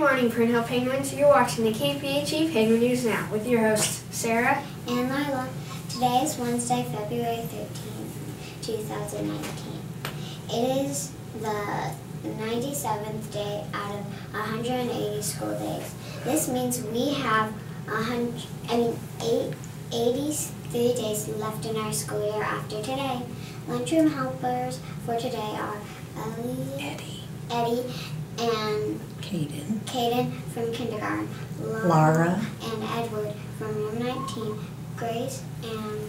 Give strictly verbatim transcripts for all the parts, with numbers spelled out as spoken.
morning, Print Hill Penguins. You're watching the K P H E Penguin News Now with your hosts, Sarah and Lila. Today is Wednesday, February thirteenth, two thousand nineteen. It is the ninety-seventh day out of one hundred eighty school days. This means we have one hundred, I mean, eight, eighty-three days left in our school year after today. Lunchroom helpers for today are Ellie, Eddie, Eddie and Caden, Caden from kindergarten, Laura, Laura, and Edward from room nineteen, Grace and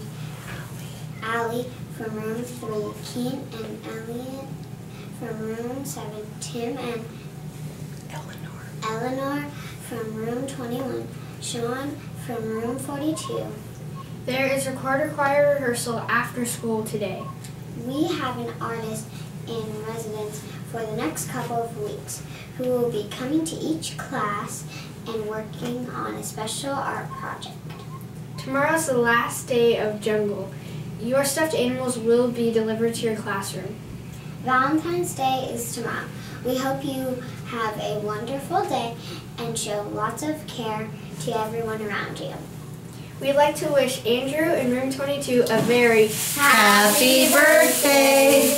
Allie from room three, Keen and Elliot from room seven, Tim and Eleanor, Eleanor from room twenty-one, Sean from room forty-two. There is recorder choir rehearsal after school today. We have an artist in residence for the next couple of weeks who will be coming to each class and working on a special art project. Tomorrow's the last day of Jungle. Your stuffed animals will be delivered to your classroom. Valentine's Day is tomorrow. We hope you have a wonderful day and show lots of care to everyone around you. We'd like to wish Andrew in room twenty-two a very happy birthday!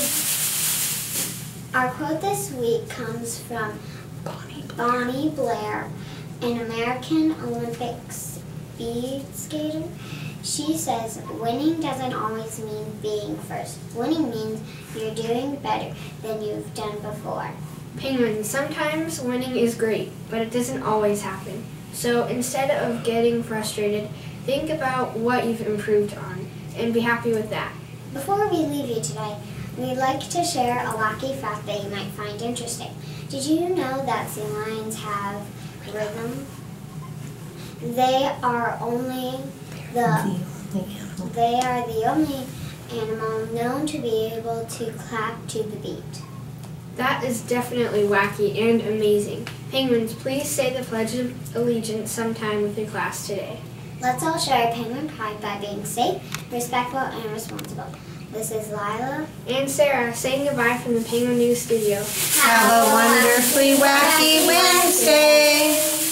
Our quote this week comes from Bonnie Blair. Bonnie Blair, an American Olympic speed skater. She says, winning doesn't always mean being first. Winning means you're doing better than you've done before. Penguins, sometimes winning is great, but it doesn't always happen. So instead of getting frustrated, think about what you've improved on and be happy with that. Before we leave you today, we'd like to share a wacky fact that you might find interesting. Did you know that sea lions have rhythm? They are only the, the only animal. they are the only animal known to be able to clap to the beat. That is definitely wacky and amazing. Penguins, please say the Pledge of Allegiance sometime with your class today. Let's all share our penguin pride by being safe, respectful, and responsible. This is Lila and Sarah saying goodbye from the Penguin News Studio. Have a wonderfully wacky Wednesday!